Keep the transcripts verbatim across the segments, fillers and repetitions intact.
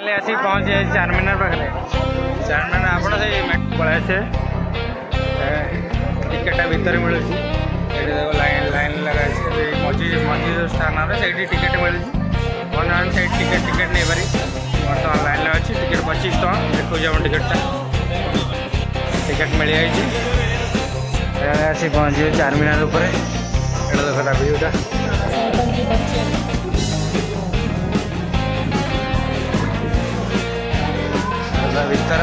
Finally आसी पहुँच जाए चारमीनार पाखे चारमीनार आप पलैसे टिकेटा भितर मिलूँ लाइन लाइन लगा मझी मझी जो स्थान से टिकेट मिलूँ one one side ticket ticket नहीं पारी बर्तमान लाइन में अच्छी टिकेट पच्चीस टाँह देखो आम टिकेटा टिकेट मिल जाए आसी पहुँचे चारमीनार उपर एटा देख भ्यूटा भीतर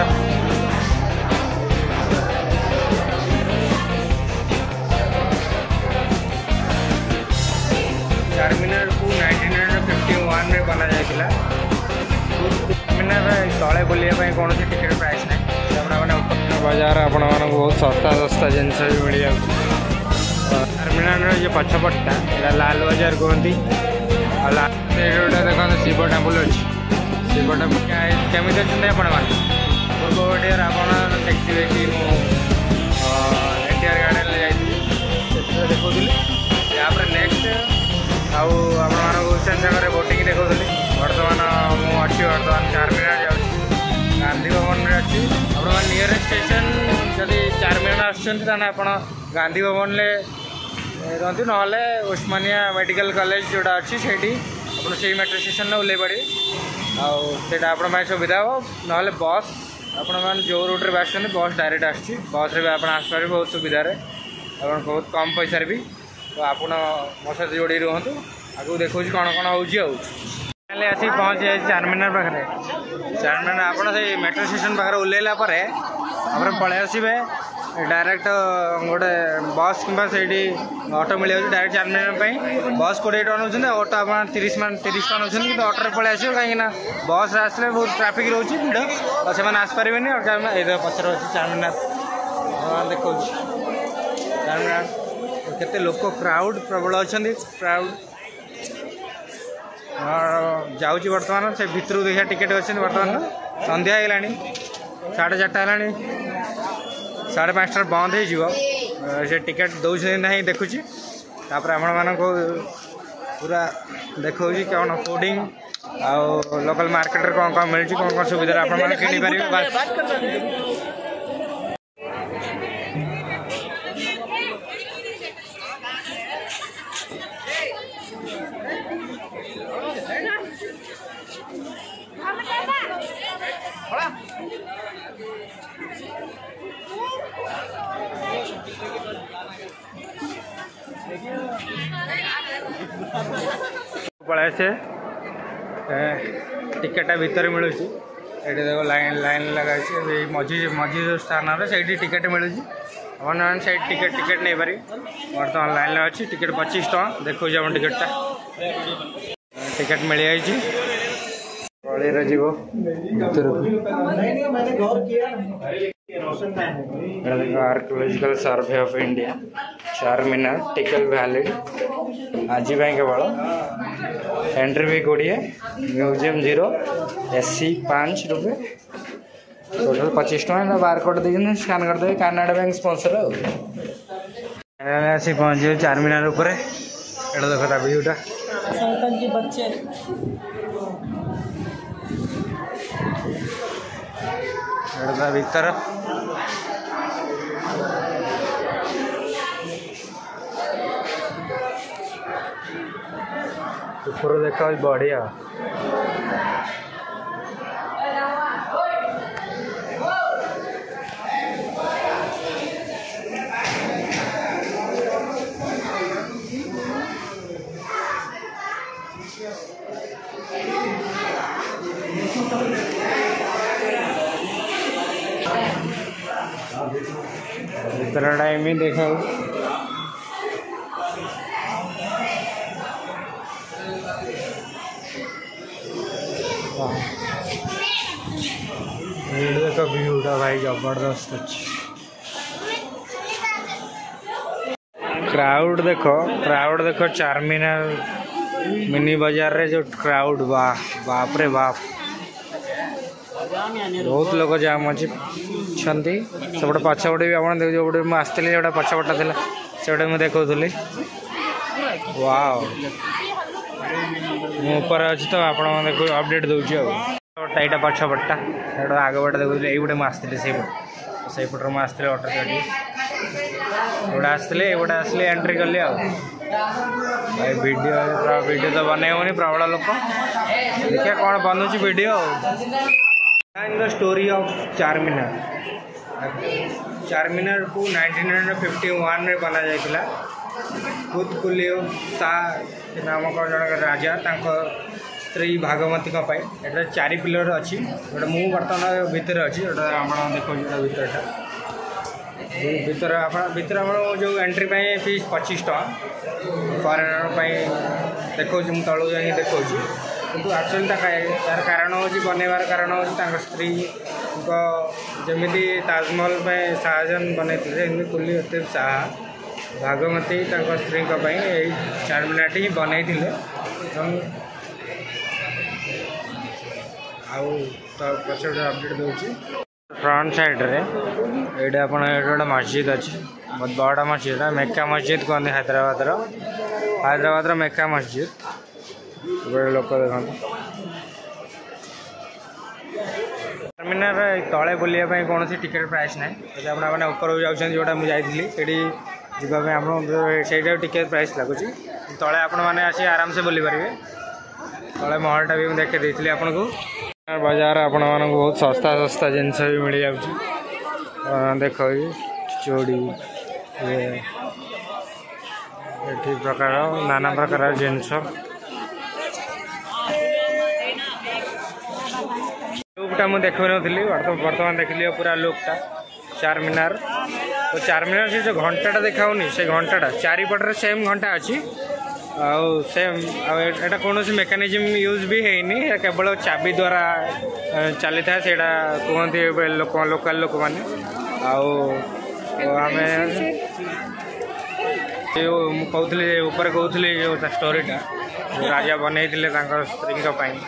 चारमीनार को नाइंटीन फिफ्टी वन में बना जाता चारमीनार तले बुलाया कौन टिकेट प्राइस ना मैंने बाजार आपण मानक बहुत सस्ता सस्ता जिनस भी मिल जाए चारमीनार जो पछपटा लाल बाजार कहती लाल देखो शिव टेम्पल अच्छी शिव टेम्पल केमी अच्छे आपण मैंने पूर्व वीडियो आप देखिए कि एनटीआर गार्डन जाइए देखुली यापर नेक्स्ट आउ हुसैन सागर बोटिंग देखुली बर्तमान मुझे बर्तमान चारमीनार जाऊँ गांधी भवन में अच्छी आप नियरेस्ट स्टेशन जदि चारमीनार आप गांधी भवन में रुहतु ना उस्मानिया मेडिकल कॉलेज जोड़ा अच्छी से से मेट्रो स्टेशन में ओल्लै पड़े आटा आप सुविधा हो ना बस आपण मैंने जो रूट्रे भी आसुँच बस डायरेक्ट आस बस भी आप आसपारे बहुत सुविधा बहुत कम पैसा भी तो आप मो सहित जोड़ी रुहतु आगे देखो कौन कौन हो आसी पहुँच जाए चारमीनार पाखे चारमीनार आप मेट्रो स्टेशन पाखे ओल्लैला पलि आसबे डायरेक्ट गोटे बस कि ऑटो मिल जाए डायरेक्ट चारमीनार बस कोड़े टाँह नौ ऑटो आप तीस तीस टाँह नौ कि ऑटो पलि आस कहीं बस आसले बहुत ट्राफिक रोचे भिड़ और से आसपारे पचर अच्छे चारमीनार देखो चारमीनार केते लोक क्राउड प्रबल अच्छा क्राउड जाऊँगी बर्तमान से भितर देखा टिकेट अच्छे बर्तमान संध्या है साढ़े चार्टा है साढ़े पाँचटा बंद हो टिकेट दौर ना देखुची आपण को पूरा देखो कौन फूडिंग आउ लोकल मार्केट कौन कौन मिलूँ कौन कौन सुविधा आप किनी पारे पलैसे टिकेटा भितर मिलूँ ये देखो लाइन लाइन लगा मझी मझी जो स्थान से टिकेट मिलूँ one one side ticket ticket नहीं पारी बर्तमान लाइन में अच्छी टिकेट पच्चीस टाँह देखो आम टिकेटा टिकेट मिल जाए गलिरे जीव archaeological survey of India Charminar ticket valid आज केवल एंट्री भी कोड़े म्यूजियम जीरो एससी पाँच रुपये टोटल पच्चीस टाँह बारकोड देखिए स्कान करदे कानाडा बैंक स्पॉन्सर आसी पहुँचे चारमीनार उपर एटा देखा भ्यूटा एटा भीतर ऊपर देखा बढ़िया इतना टाइम ही देखा देखो व्यूटा भाई जबरदस्त अच्छी क्राउड देखो क्राउड देखो चारमीनार मिनी बाजार रे जो क्राउड वाह बाप रे बाप बहुत लोग जाम अच्छी सेपटे पछपटे भी आप जो आसती जो पछपटा था से मुझे देखी वाओ मु ऊपर अच्छी तो आप अपडेट दूसरी। यहाँ पछपटा आग पटे देखुली ये मुझे से पटे मुझे अटो चढ़ी एगुड़ा आसते एगुड़ा आसले एंट्री कली भाई वीडियो वीडियो तो बन होनी प्रबल लोक देखिए कौन बनूँ video the story of Charminar Charminar को नाइंटीन फिफ्टी वन रे बना जाइतिला खुद कुलियो शाह नामक जन राजा स्त्री भागमती एटा चारि पिलर अच्छी गोटे मुझे बर्तमान भितर अच्छी गोटे देखो भितरटा भितर भितर जो एंट्री फीस पच्चीस टका फरेनर देखो मुझे तलू जा देखा किंतु एक्चुअली तार कारण हूँ बनइबार कारण हूँ स्त्री जमी ताजमहल शाहजहां बनई कुली उत्तेब शाह भागमती स्त्री चारमीनार ही बनई आउ तो पचे अपडेट दूसरी फ्रंट साइड रे ये आप गोटे मस्जिद अच्छी बहुत बड़ा मस्जिद मेका मस्जिद कहते हैदराबाद हैदराबाद मेका मस्जिद बड़े लोक देखते चारमीनार तले बुलाया कौन टिकेट प्राइस ना जब आपने ऊपर जाऊँ जोटा मुझे जाइली जावाई टिकेट प्राइस लगुच तले आपण मैंने आसी आराम से बुली पारे तले महलटा भी देखे देती आपन को बाजार आपण मानक बहुत सस्ता सस्ता जिनस भी मिल जाऊँ देख चूड़ी ये प्रकार नाना प्रकार जिनस लुकटा मुझे देख नी बर्तमान देखिए पूरा लुकटा चारमीनार तो चारमीनार से जो घंटाटा देखाऊनी से घंटाटा चारिपटे सेम घंटा अच्छी आउ सेम आटा कौन मेकानिजम यूज भी है केवल चाबी द्वारा चली था से कहते लोक लोकाल लोक मैंने आम कहते ऊपर कहते जो स्टोरीटा राजा बनई स्त्री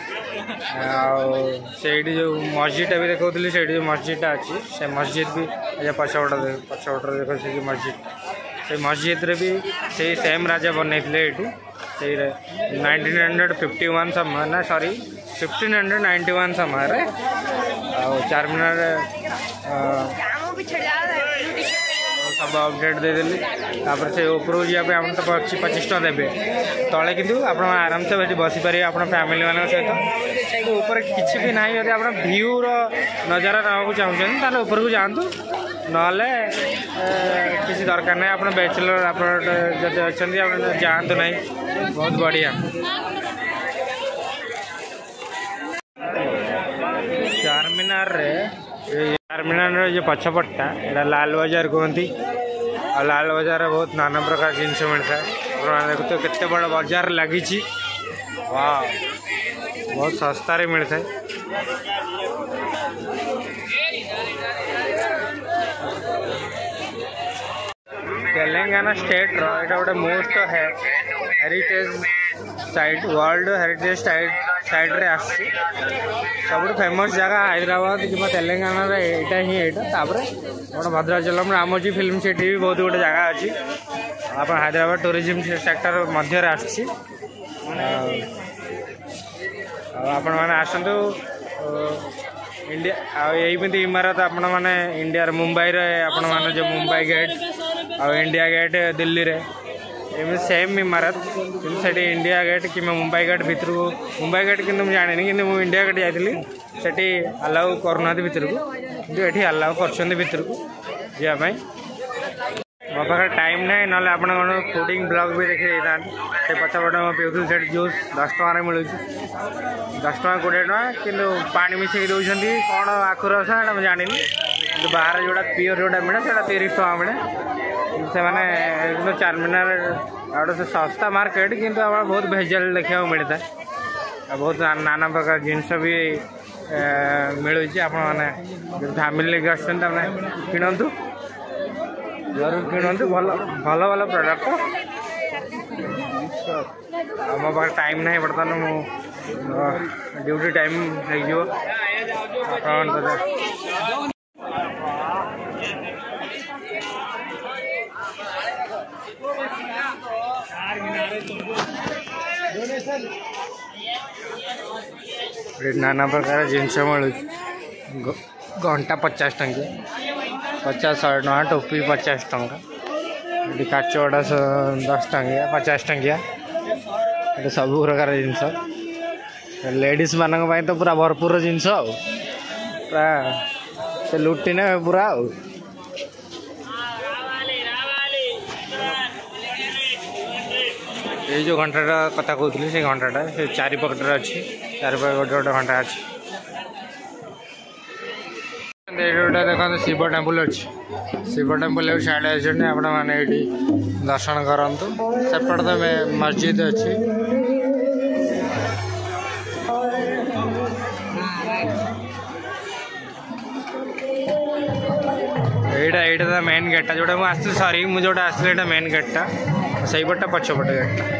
से जो मस्जिद भी देखा से जो मस्जिदटा अच्छी से मस्जिद भी पछपट पछपट देख से मस्जिद से मस्जिद रे भी से सेम राजा बनई से नाइंटीन हंड्रेड फिफ्टी वन समय ना sorry fifteen hundred ninety one समय चारमीनार सब अपडेट देदेली तापर से ऊपर जाए आप तो पच्चीस टका देवे तले किंतु आप आराम से बसी पारे आप फैमिली मान सहित ऊपर किसी भी ना यदि आप भ्यूर नजारा नाक चाहते ऊपर को जातु ना किसी दरकार ना आप बैचलर आप अच्छा जातु ना बहुत बढ़िया चारमीनार रे चारमीनार जो पछपटा यहाँ लाल बाजार कहती और लाल बाजार बहुत नाना प्रकार जिनस मिलता है देखते केते बड़ा बाजार लगी वाह बहुत सस्ता रे मिलता है तेलंगाना स्टेट रो एटा गोटे मोस्ट है heritage site world heritage site साइड रे आसी सब फेमस जगह हैदराबाद कि तेलंगाना यहाँ ही यहाँ गोटे भद्राचलम रामोजी फिल्म सिटी भी बहुत गोटे जगह अच्छी आप हैदराबाद टूरिज्म सेक्टर मध्य आसी आपण मैंने आसतु इंडिया यही इमारत आपण मैंने इंडिया मुंबई रे आपण मैंने जो मुंबई गेट और इंडिया गेट दिल्ली रे एम सेम इमारत कि इंडिया गेट कि मुंबई गेट भर को मुंबई गेट कि जानी कि इंडिया गेट जाइली से अलाउ करना भर को कि अलाउ कर भर को जावाई मो पाखे टाइम ना ना आप फूडिंग ब्लॉग भी देखिए से पछपटे मैं पीऊँ से जूस दस टकर मिलूँ दस टका कोड़े टाँह कि पानी मिसेक दौरान कौन आखु रस मुझे जानी कि बाहर जोड़ा प्योर जोड़ा मिले से तीस टका मिले से मैंने चारमीनार गोटे सस्ता मार्केट किंतु बहुत भेजाल देखा मिलता है बहुत नाना प्रकार जिनस भी मिलूँ आप फैमिली लेके आसते किणतु जरूर किणतु भल भल भल प्रोडक्ट मो पास टाइम ना बर्तमान मो ड्यूटी टाइम हो डोनेशन नाना प्रकार जिनस मिलूँ घंटा पचास टंकी पचास शहे टଙ୍କା टोपी पचास टंका ये काचवड़ा दस टंकिया पचास टंकिया ये सब प्रकार जिनस लेडीज मान तो पूरा भरपूर जिनस पूरा से लुटी ने पूरा ये जो घंटा कथा कहती से घंटा से चारि पकेट अच्छी चारि पकेट गोटे गोटे घंटा अच्छी गोटे देखो शिव टेम्पल अच्छी शिव टेम्पल साढ़े अच्छे आपण मैंने ये दर्शन करूँ सेपट तो मस्जिद अच्छी एटा एटा मेन गेटा जोटा मुझे आसती सॉरी मुझे जोटा आसली मेन गेटा सही पटा पछपटे गेटा